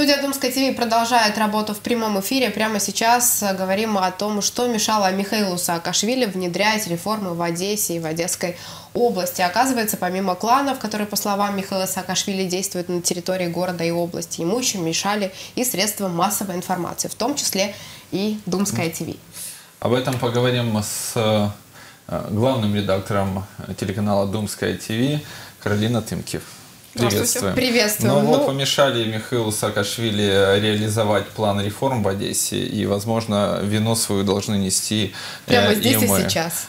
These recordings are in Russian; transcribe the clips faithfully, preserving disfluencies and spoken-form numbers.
Студия Думская ТВ продолжает работу в прямом эфире. Прямо сейчас говорим о том, что мешало Михаилу Саакашвили внедрять реформы в Одессе и в Одесской области. Оказывается, помимо кланов, которые, по словам Михаила Саакашвили, действуют на территории города и области, ему еще мешали и средства массовой информации, в том числе и Думская ТВ. Об этом поговорим с главным редактором телеканала Думская ТВ Каролина Тымкив. Приветствуем. Приветствуем. Ну, ну вот помешали Михаилу Саакашвили реализовать план реформ в Одессе, и, возможно, вину свою должны нести прямо здесь и мы. И сейчас.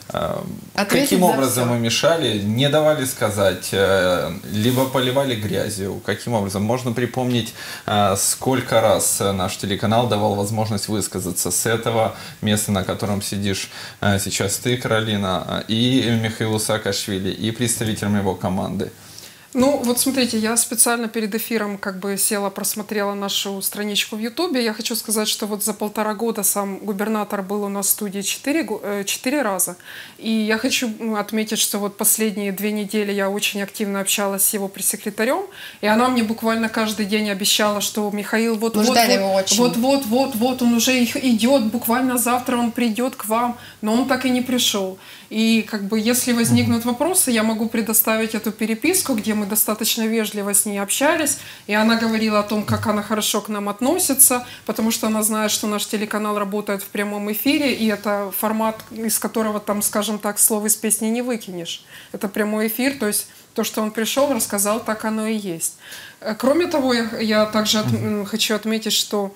Каким образом мы мешали? Не давали сказать, либо поливали грязью. Каким образом? Можно припомнить, сколько раз наш телеканал давал возможность высказаться с этого места, на котором сидишь сейчас ты, Каролина, и Михаилу Саакашвили, и представителям его команды. Ну, вот смотрите, я специально перед эфиром как бы села, просмотрела нашу страничку в Ютубе. Я хочу сказать, что вот за полтора года сам губернатор был у нас в студии четыре, четыре раза. И я хочу отметить, что вот последние две недели я очень активно общалась с его пресс-секретарем. И она мне буквально каждый день обещала, что Михаил вот-вот-вот-вот-вот, он уже идет, буквально завтра он придет к вам. Но он так и не пришел. И как бы если возникнут вопросы, я могу предоставить эту переписку, где мы достаточно вежливо с ней общались, и она говорила о том, как она хорошо к нам относится, потому что она знает, что наш телеканал работает в прямом эфире, и это формат, из которого там, скажем так, слов из песни не выкинешь. Это прямой эфир, то есть то, что он пришел, рассказал, так оно и есть. Кроме того, я, я также от, хочу отметить, что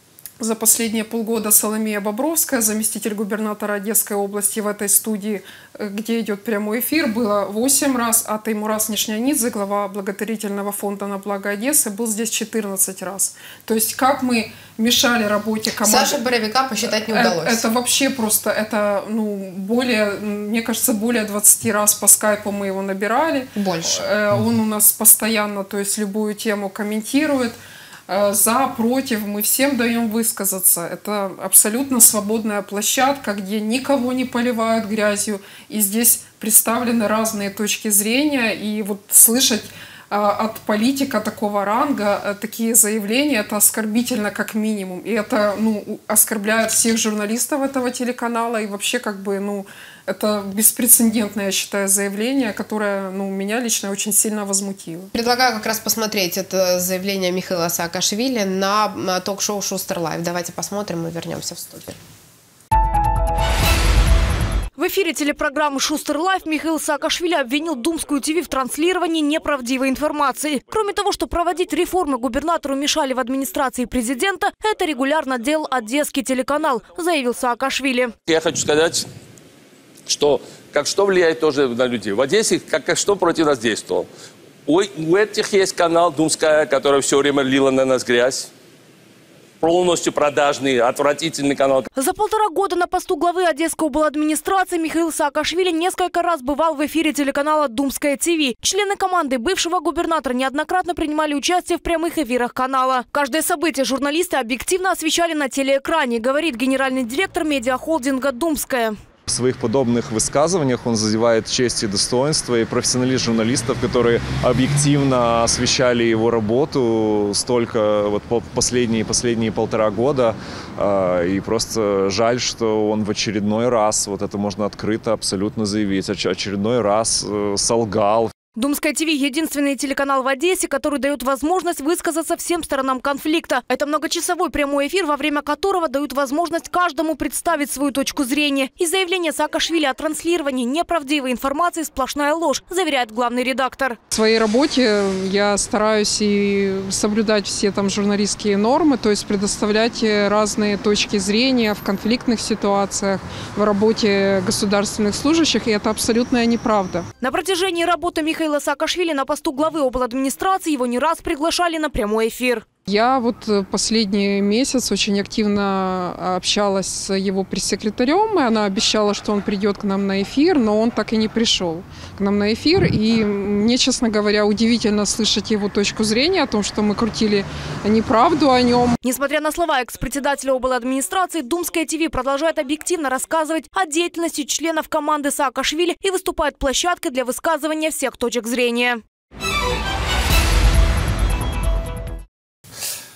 за последние полгода Соломея Бобровская, заместитель губернатора Одесской области, в этой студии, где идет прямой эфир, было восемь раз, а Таймураз Нишнянидзе, глава благотворительного фонда на благо Одессы, был здесь четырнадцать раз. То есть как мы мешали работе команды... Саша Боровика посчитать не удалось. Это, это вообще просто, это, ну, более, мне кажется, более двадцати раз по скайпу мы его набирали. Больше. Он у нас постоянно, то есть любую тему комментирует. За, против, мы всем даем высказаться. Это абсолютно свободная площадка, где никого не поливают грязью. И здесь представлены разные точки зрения. И вот слышать от политика такого ранга такие заявления, это оскорбительно как минимум. И это, ну, оскорбляет всех журналистов этого телеканала. И вообще, как бы, ну, это беспрецедентное, я считаю, заявление, которое, ну, меня лично очень сильно возмутило. Предлагаю как раз посмотреть это заявление Михаила Саакашвили на ток-шоу «Шустер Лайв». Давайте посмотрим и вернемся в студию. В эфире телепрограммы «Шустер Лайв» Михаил Саакашвили обвинил Думскую ТВ в транслировании неправдивой информации. Кроме того, что проводить реформы губернатору мешали в администрации президента, это регулярно делал Одесский телеканал, заявил Саакашвили. Я хочу сказать, что как что влияет тоже на людей. В Одессе как, как что против нас действовал. У, у этих есть канал Думская, который все время лила на нас грязь. Полностью продажный, отвратительный канал. За полтора года на посту главы Одесской обладминистрации Михаил Саакашвили несколько раз бывал в эфире телеканала Думская ТВ. Члены команды бывшего губернатора неоднократно принимали участие в прямых эфирах канала. Каждое событие журналисты объективно освещали на телеэкране, говорит генеральный директор медиахолдинга «Думская». В своих подобных высказываниях он задевает честь и достоинство и профессионализм журналистов, которые объективно освещали его работу столько вот последние, последние полтора года. И просто жаль, что он в очередной раз, вот это можно открыто абсолютно заявить, очередной раз солгал. Думская ТВ – единственный телеканал в Одессе, который дает возможность высказаться всем сторонам конфликта. Это многочасовой прямой эфир, во время которого дают возможность каждому представить свою точку зрения. И заявление Саакашвили о транслировании неправдивой информации – сплошная ложь, заверяет главный редактор. В своей работе я стараюсь и соблюдать все там журналистские нормы, то есть предоставлять разные точки зрения в конфликтных ситуациях, в работе государственных служащих, и это абсолютная неправда. На протяжении работы Михаила Михаила Саакашвили на посту главы обладминистрации его не раз приглашали на прямой эфир. Я вот последний месяц очень активно общалась с его пресс-секретарем, и она обещала, что он придет к нам на эфир, но он так и не пришел к нам на эфир. И мне, честно говоря, удивительно слышать его точку зрения о том, что мы крутили неправду о нем. Несмотря на слова экс-председателя обладминистрации, Думская ТВ продолжает объективно рассказывать о деятельности членов команды Саакашвили и выступает площадкой для высказывания всех точек зрения.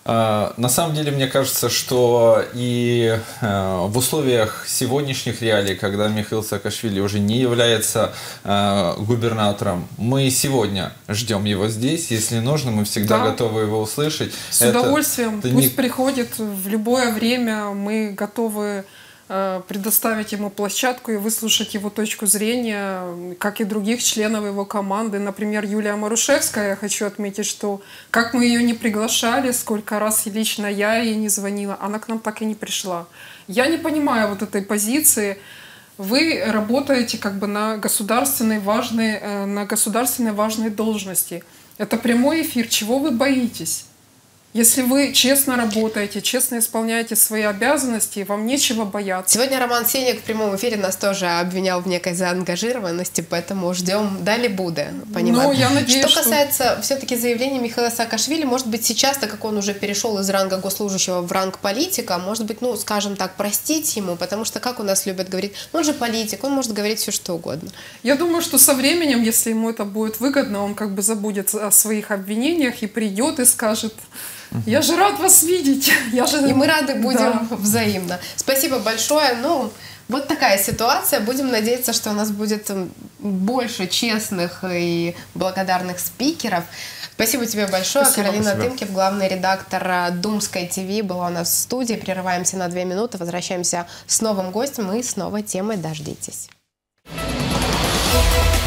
На самом деле, мне кажется, что и в условиях сегодняшних реалий, когда Михаил Саакашвили уже не является губернатором, мы сегодня ждем его здесь. Если нужно, мы всегда да. готовы его услышать. С это, удовольствием. Это Пусть не... приходит в любое время. Мы готовы предоставить ему площадку и выслушать его точку зрения, как и других членов его команды. Например, Юлия Марушевская, я хочу отметить, что как мы ее не приглашали, сколько раз лично я ей не звонила, она к нам так и не пришла. Я не понимаю вот этой позиции. Вы работаете как бы на государственной важной, на государственной важной должности. Это прямой эфир. Чего вы боитесь? Если вы честно работаете, честно исполняете свои обязанности, вам нечего бояться. Сегодня Роман Сенник в прямом эфире нас тоже обвинял в некой заангажированности, поэтому ждем дали буде, понимаю. Ну, я надеюсь, что касается что... все-таки заявления Михаила Саакашвили, может быть, сейчас, так как он уже перешел из ранга госслужащего в ранг политика, может быть, ну, скажем так, простить ему, потому что, как у нас любят говорить, он же политик, он может говорить все, что угодно. Я думаю, что со временем, если ему это будет выгодно, он как бы забудет о своих обвинениях и придет и скажет: я же рад вас видеть. Я же... И мы рады будем да. взаимно. Спасибо большое. Ну, вот такая ситуация. Будем надеяться, что у нас будет больше честных и благодарных спикеров. Спасибо тебе большое. Спасибо, Каролина спасибо. Тымкив, главный редактор Думской ТВ, была у нас в студии. Прерываемся на две минуты. Возвращаемся с новым гостем и с новой темой. Дождитесь.